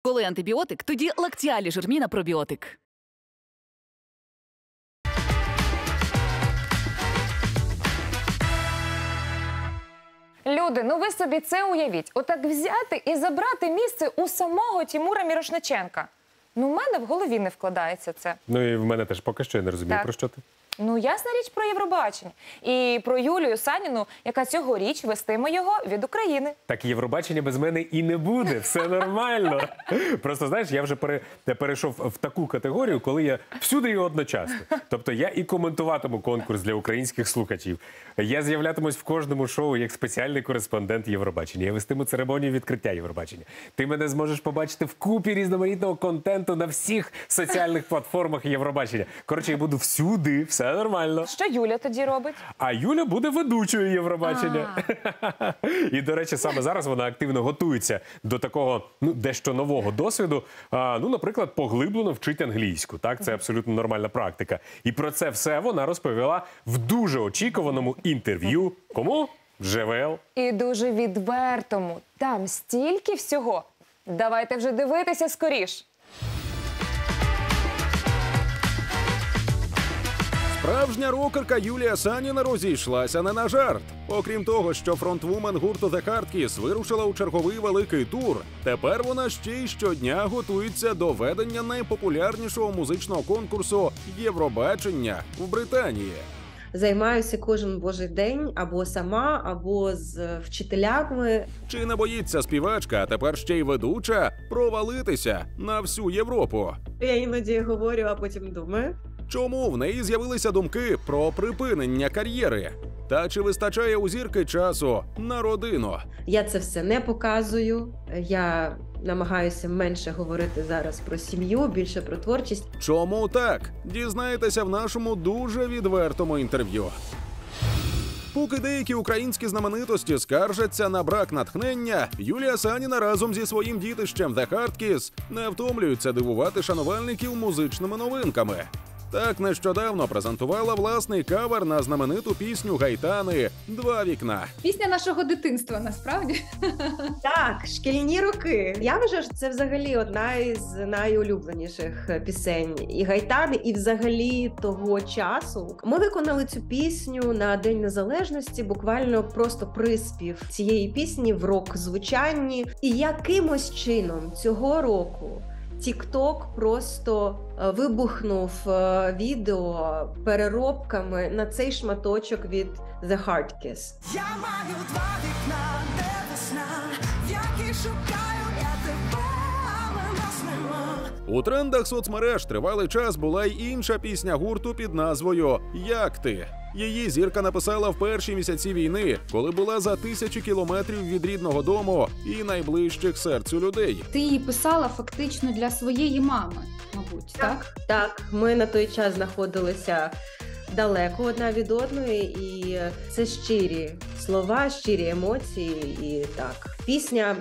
Коли антибіотик, тоді Лактіалі Жирміна пробіотик. Люди, ну ви собі це уявіть. Отак взяти і забрати місце у самого Тімура Мірошниченка. Ну, в мене в голові не вкладається це. Ну і в мене теж поки що я не розумію, Так. про що ти. Ну, ясна річ про Євробачення. І про Юлію Саніну, яка цьогоріч вестиме його від України. Так Євробачення без мене і не буде, все нормально. Просто, знаєш, я вже перейшов в таку категорію, коли я всюди і одночасно. Тобто я і коментуватиму конкурс для українських слухачів. Я з'являтимусь в кожному шоу як спеціальний кореспондент Євробачення. Я вестиму церемонію відкриття Євробачення. Ти мене зможеш побачити в купі різноманітного контенту на всіх соціальних платформах Євробачення. Коротше, я буду всюди, все нормально. Що Юля тоді робить? А Юля буде ведучою Євробачення. І, до речі, саме зараз вона активно готується до такого, дещо нового досвіду. Наприклад, поглиблено вчить англійську. Так, це абсолютно нормальна практика. І про це все вона розповіла в дуже очікуваному інтерв'ю. Кому? ЖВЛ. І дуже відвертому. Там стільки всього. Давайте вже дивитися скоріш. Справжня рокерка Юлія Саніна розійшлася не на жарт. Окрім того, що фронтвумен гурту The Hard Kiss вирушила у черговий великий тур, тепер вона ще й щодня готується до ведення найпопулярнішого музичного конкурсу «Євробачення» в Британії. Займаюся кожен божий день або сама, або з вчителями. Чи не боїться співачка, а тепер ще й ведуча, провалитися на всю Європу? Я іноді говорю, а потім думаю. Чому в неї з'явилися думки про припинення кар'єри? Та чи вистачає у зірки часу на родину? Я це все не показую. Я намагаюся менше говорити зараз про сім'ю, більше про творчість. Чому так? Дізнаєтеся в нашому дуже відвертому інтерв'ю. Поки деякі українські знаменитості скаржаться на брак натхнення, Юлія Саніна разом зі своїм дітищем The Hard Kiss не втомлюються дивувати шанувальників музичними новинками. Так нещодавно презентувала власний кавер на знамениту пісню Гайтани «Два вікна». Пісня нашого дитинства, насправді. Так, шкільні роки. Я вважаю, що це взагалі одна із найулюбленіших пісень і Гайтани, і взагалі того часу. Ми виконали цю пісню на День Незалежності, буквально просто приспів цієї пісні в рок-звучанні. І якимось чином цього року TikTok просто вибухнув відео переробками на цей шматочок від The Hard Kiss. Я маю два вікна, де весна, в якій шукаю я тебе, але нас нема. У трендах соцмереж тривалий час була й інша пісня гурту під назвою «Як ти?». Її зірка написала в перші місяці війни, коли була за 1000 кілометрів від рідного дому і найближчих серцю людей. Ти її писала фактично для своєї мами, мабуть, так? Так, ми на той час знаходилися далеко одна від одної, і це щирі слова, щирі емоції, і так. Пісня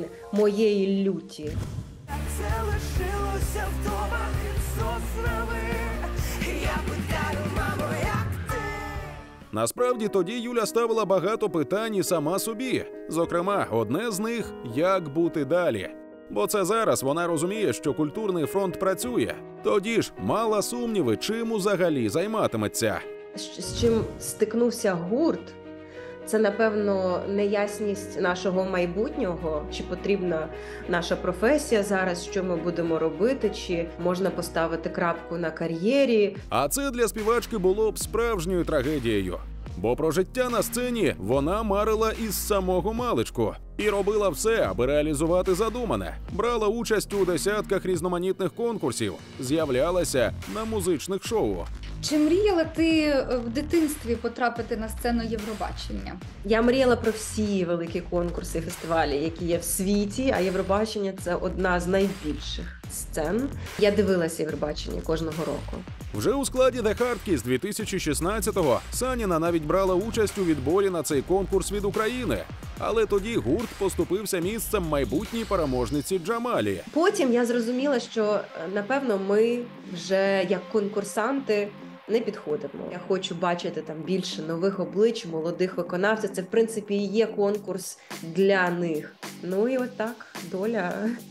моєї люті. Так це лишилося вдома під соснами. Я питаю, мамо, як ти? Насправді тоді Юля ставила багато питань і сама собі. Зокрема, одне з них – як бути далі. Бо це зараз вона розуміє, що культурний фронт працює. Тоді ж мала сумніви, чим взагалі займатиметься. З чим стикнувся гурт, це, напевно, неясність нашого майбутнього, чи потрібна наша професія зараз, що ми будемо робити, чи можна поставити крапку на кар'єрі. А це для співачки було б справжньою трагедією. Бо про життя на сцені вона марила із самого маличку. І робила все, аби реалізувати задумане. Брала участь у десятках різноманітних конкурсів, з'являлася на музичних шоу. Чи мріяла ти в дитинстві потрапити на сцену Євробачення? Я мріяла про всі великі конкурси і фестивалі, які є в світі, а Євробачення – це одна з найбільших сцен. Я дивилася Євробачення кожного року. Вже у складі The Hard Kiss 2016-го Саніна навіть брала участь у відборі на цей конкурс від України. Але тоді гурт поступився місцем майбутній переможниці Джамалі. Потім я зрозуміла, що, напевно, ми вже як конкурсанти не підходимо. Я хочу бачити там більше нових облич, молодих виконавців. Це, в принципі, і є конкурс для них. Ну і от так доля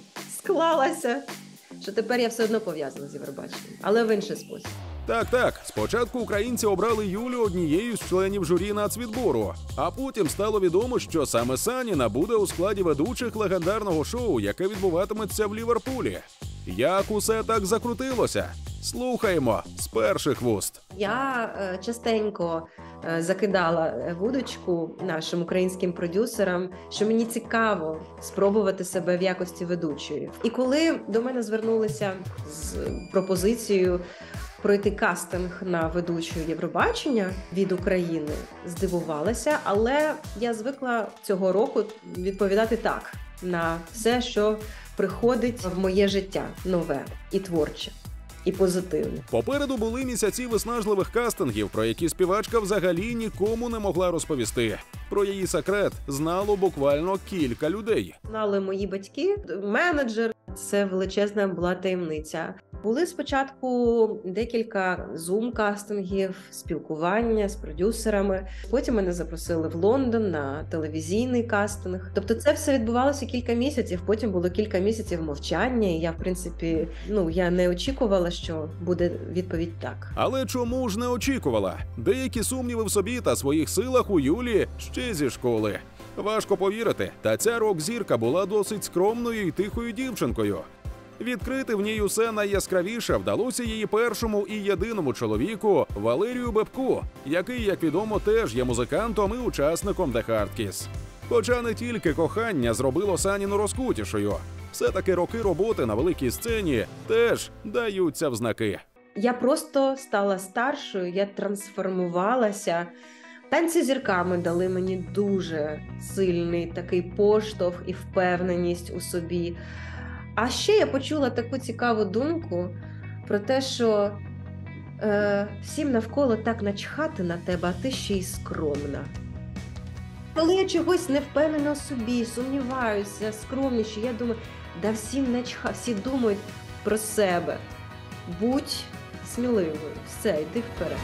склалася, що тепер я все одно пов'язана з Євробаченням, але в інший спосіб. Так. Спочатку українці обрали Юлю однією з членів журі нацвідбору, а потім стало відомо, що саме Саніна буде у складі ведучих легендарного шоу, яке відбуватиметься в Ліверпулі. Як усе так закрутилося? Слухаємо з перших вуст. Я частенько закидала вудочку нашим українським продюсерам, що мені цікаво спробувати себе в якості ведучої. І коли до мене звернулися з пропозицією пройти кастинг на ведучу Євробачення від України, здивувалася, але я звикла цього року відповідати так на все, що приходить в моє життя нове і творче. І позитивне. Попереду були місяці виснажливих кастингів, про які співачка взагалі нікому не могла розповісти. Про її секрет знало буквально кілька людей. Знали мої батьки, менеджер. Це величезна була таємниця. Були спочатку декілька зум-кастингів, спілкування з продюсерами. Потім мене запросили в Лондон на телевізійний кастинг. Тобто це все відбувалося кілька місяців, потім було кілька місяців мовчання, і я, в принципі, я не очікувала, що буде відповідь так. Але чому ж не очікувала? Деякі сумніви в собі та своїх силах у Юлі ще зі школи. Важко повірити, та ця рок-зірка була досить скромною і тихою дівчинкою. Відкрити в ній усе найяскравіше вдалося її першому і єдиному чоловіку Валерію Бебку, який, як відомо, теж є музикантом і учасником The Hard Kiss. Хоча не тільки кохання зробило Саніну розкутішою, все-таки роки роботи на великій сцені теж даються в знаки. Я просто стала старшою, я трансформувалася. Танці з зірками дали мені дуже сильний такий поштовх і впевненість у собі. А ще я почула таку цікаву думку про те, що всім навколо так начхати на тебе, а ти ще й скромна. Коли я чогось не впевнена у собі, сумніваюся, скромніше, я думаю, да всім начхати, всі думають про себе. Будь сміливою, все, йди вперед.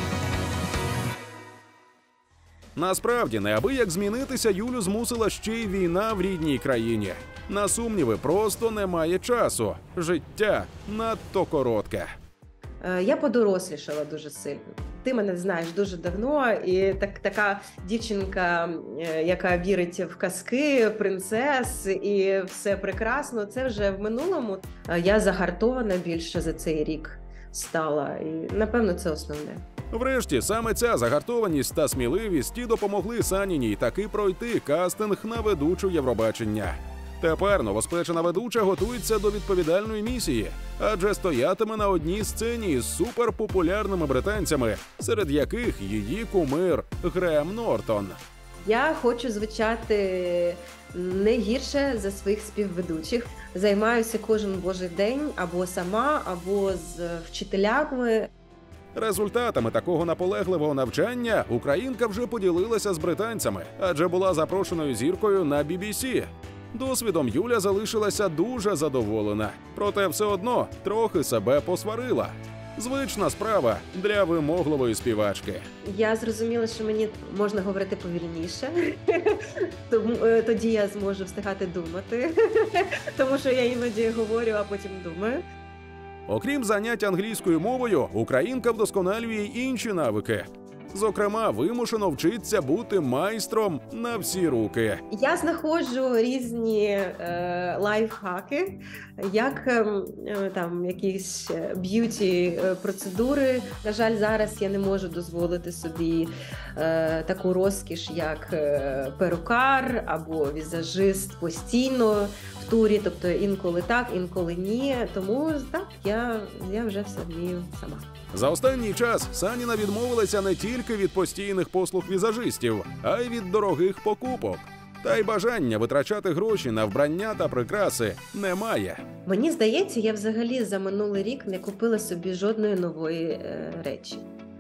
Насправді, неабияк змінитися Юлю змусила ще й війна в рідній країні. На сумніви просто немає часу. Життя надто коротке. Я подорослішала дуже сильно. Ти мене знаєш дуже давно, і така дівчинка, яка вірить в казки, принцес, і все прекрасно, це вже в минулому. Я загартована більше за цей рік стала, і напевно це основне. Врешті, саме ця загартованість та сміливість і допомогли Саніній таки пройти кастинг на ведучу Євробачення. Тепер новоспечена ведуча готується до відповідальної місії, адже стоятиме на одній сцені з суперпопулярними британцями, серед яких її кумир Греем Нортон. Я хочу звучати не гірше за своїх співведучих. Займаюся кожен божий день або сама, або з вчителями. Результатами такого наполегливого навчання українка вже поділилася з британцями, адже була запрошеною зіркою на BBC. Досвідом Юля залишилася дуже задоволена, проте все одно трохи себе посварила. Звична справа для вимогливої співачки. Я зрозуміла, що мені можна говорити повільніше, тоді я зможу встигати думати, тому що я іноді говорю, а потім думаю. Окрім занять англійською мовою, українка вдосконалює й інші навики. Зокрема, вимушено вчиться бути майстром на всі руки. Я знаходжу різні лайфхаки, як там якісь б'юті-процедури. На жаль, зараз я не можу дозволити собі таку розкіш, як перукар або візажист постійно в турі, тобто інколи так, інколи ні. Тому так, я вже все вмію сама. За останній час Саніна відмовилася не тільки від постійних послуг візажистів, а й від дорогих покупок. Та й бажання витрачати гроші на вбрання та прикраси немає. Мені здається, я взагалі за минулий рік не купила собі жодної нової речі.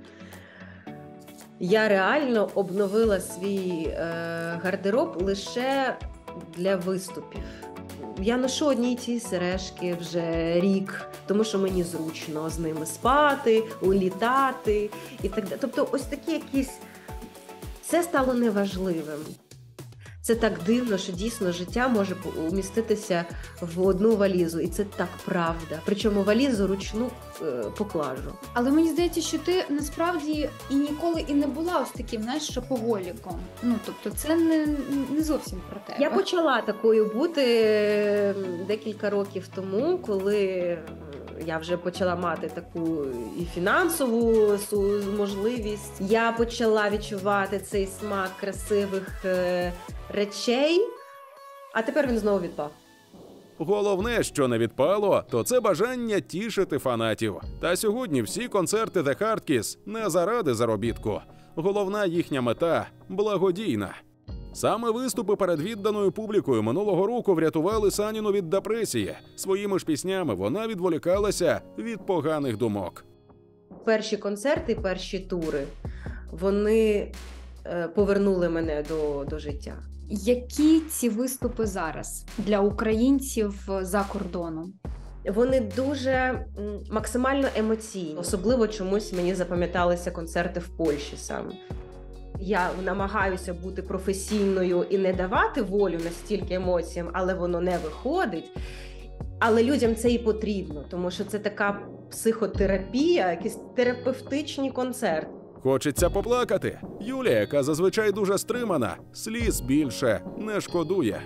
Я реально обновила свій гардероб лише для виступів. Я ношу одні й ті сережки вже рік, тому що мені зручно з ними спати, улітати і так далі. Тобто ось такі якісь... Це стало неважливим. Це так дивно, що дійсно життя може уміститися в одну валізу. І це так правда. Причому валізу ручну поклажу. Але мені здається, що ти насправді і ніколи і не була ось таким, знаєш, шопоголіком. Ну, тобто це не зовсім про тебе. Я почала такою бути декілька років тому, коли я вже почала мати таку і фінансову можливість. Я почала відчувати цей смак красивих речей, а тепер він знову відпав. Головне, що не відпало, то це бажання тішити фанатів. Та сьогодні всі концерти The Hard Kiss не заради заробітку. Головна їхня мета – благодійна. Саме виступи перед відданою публікою минулого року врятували Саніну від депресії. Своїми ж піснями вона відволікалася від поганих думок. Перші концерти, перші тури, вони повернули мене до життя. Які ці виступи зараз для українців за кордоном? Вони дуже максимально емоційні. Особливо чомусь мені запам'яталися концерти в Польщі саме. Я намагаюся бути професійною і не давати волю настільки емоціям, але воно не виходить. Але людям це і потрібно, тому що це така психотерапія, якийсь терапевтичний концерт. Хочеться поплакати. Юлія, яка зазвичай дуже стримана, сліз більше не шкодує.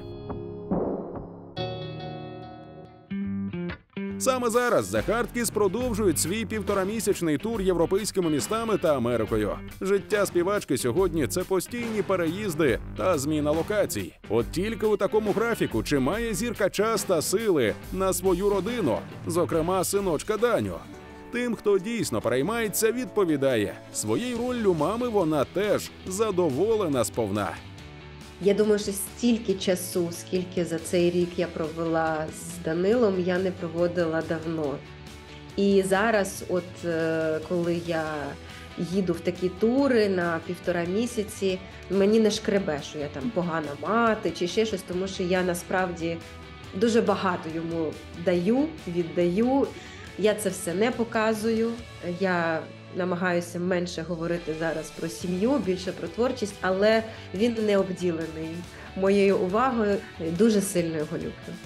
Саме зараз The Hard Kiss продовжують свій півторамісячний тур європейськими містами та Америкою. Життя співачки сьогодні – це постійні переїзди та зміна локацій. От тільки у такому графіку чи має зірка час та сили на свою родину, зокрема синочка Даню. Тим, хто дійсно переймається, відповідає. Своєю роллю мами вона теж задоволена сповна. Я думаю, що стільки часу, скільки за цей рік я провела з Данилом, я не проводила давно. І зараз, от коли я їду в такі тури на 1,5 місяці, мені не шкребе, що я там погана мати чи ще щось, тому що я насправді дуже багато йому даю, віддаю. Я це все не показую, я намагаюся менше говорити зараз про сім'ю, більше про творчість, але він не обділений моєю увагою, дуже сильно його люблю.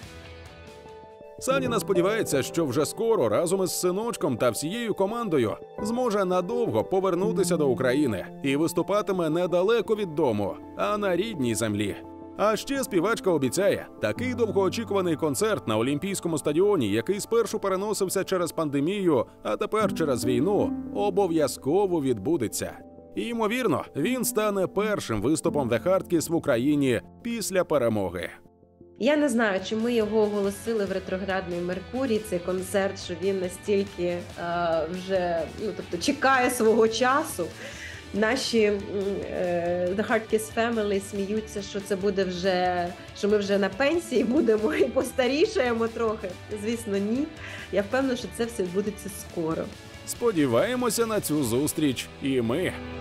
Саніна сподівається, що вже скоро разом із синочком та всією командою зможе надовго повернутися до України і виступатиме недалеко від дому, а на рідній землі. А ще співачка обіцяє, такий довгоочікуваний концерт на Олімпійському стадіоні, який спершу переносився через пандемію, а тепер через війну, обов'язково відбудеться. І, ймовірно, він стане першим виступом The Hard Kiss в Україні після перемоги. Я не знаю, чи ми його оголосили в ретроградний Меркурій, цей концерт, що він настільки вже чекає свого часу. Наші The Hard Kiss Family сміються, що це буде вже, що ми вже на пенсії будемо і постарішаємо трохи. Звісно, ні. Я впевнена, що це все відбудеться скоро. Сподіваємося на цю зустріч і ми.